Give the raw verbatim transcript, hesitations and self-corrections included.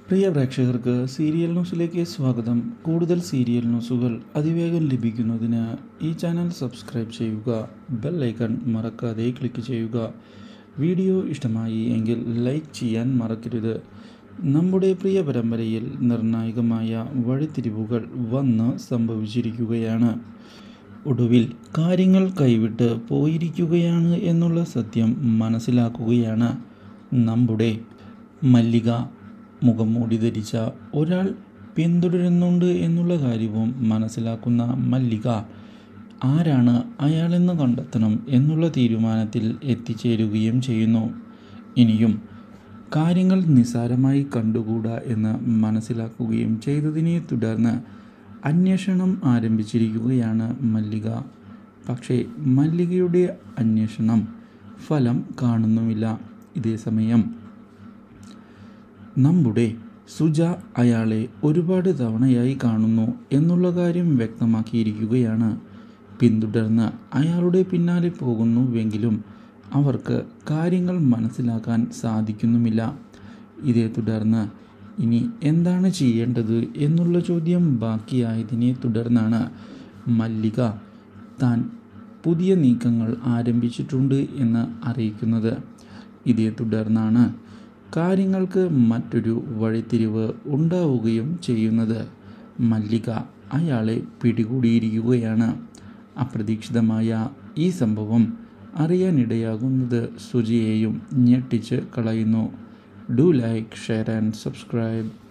പ്രിയ പ്രേക്ഷകർക്ക് സീരിയൽ ന്യൂസിലേക്ക് സ്വാഗതം. കൂടുതൽ സീരിയൽ ന്യൂസുകൾ അതിവേഗം ലഭിക്കുന്നതിന് ഈ ചാനൽ സബ്സ്ക്രൈബ് ചെയ്യുക, ബെൽ ഐക്കൺ മറക്കാതെ ക്ലിക്ക് ചെയ്യുക. വീഡിയോ ഇഷ്ടമായി എങ്കിൽ ലൈക്ക് ചെയ്യാൻ മറക്കരുത്. നമ്മുടെ പ്രിയ പരമ്പരയിൽ നിർണായകമായ വഴിത്തിരിവുകൾ വന്ന് സംഭവിച്ചിരിക്കുകയാണ്. ഒടുവിൽ കാര്യങ്ങൾ കൈവിട്ട് പോയിരിക്കുകയാണ് എന്നുള്ള സത്യം മനസ്സിലാക്കുകയാണ് നമ്മുടെ മല്ലിക. മുഖം മൂടി ധരിച്ച ഒരാൾ പിന്തുടരുന്നുണ്ട് എന്നുള്ള കാര്യവും മനസ്സിലാക്കുന്ന മല്ലിക ആരാണ് അയാളെന്ന് കണ്ടെത്തണം എന്നുള്ള തീരുമാനത്തിൽ എത്തിച്ചേരുകയും ചെയ്യുന്നു. ഇനിയും കാര്യങ്ങൾ നിസ്സാരമായി കണ്ടുകൂടാ എന്ന് മനസ്സിലാക്കുകയും ചെയ്തതിനെ തുടർന്ന് അന്വേഷണം ആരംഭിച്ചിരിക്കുകയാണ് മല്ലിക. പക്ഷേ മല്ലികയുടെ അന്വേഷണം ഫലം കാണുന്നുമില്ല. ഇതേസമയം നമ്മുടെ സുജ അയാളെ ഒരുപാട് തവണയായി കാണുന്നു എന്നുള്ള കാര്യം വ്യക്തമാക്കിയിരിക്കുകയാണ്. പിന്തുടർന്ന് അയാളുടെ പിന്നാലെ പോകുന്നുവെങ്കിലും അവർക്ക് കാര്യങ്ങൾ മനസ്സിലാക്കാൻ സാധിക്കുന്നുമില്ല. ഇതേ തുടർന്ന് ഇനി എന്താണ് ചെയ്യേണ്ടത് എന്നുള്ള ചോദ്യം ബാക്കിയായതിനെ തുടർന്നാണ് മല്ലിക താൻ പുതിയ നീക്കങ്ങൾ ആരംഭിച്ചിട്ടുണ്ട് എന്ന് അറിയിക്കുന്നത്. ഇതേ തുടർന്നാണ് കാര്യങ്ങൾക്ക് മറ്റൊരു വഴിത്തിരിവ് ഉണ്ടാവുകയും ചെയ്യുന്നത്. മല്ലിക അയാളെ പിടികൂടിയിരിക്കുകയാണ്. അപ്രതീക്ഷിതമായ ഈ സംഭവം അറിയാനിടയാകുന്നത് സുജിയെയും ഞെട്ടിച്ച് കളയുന്നു. Do like, share and subscribe.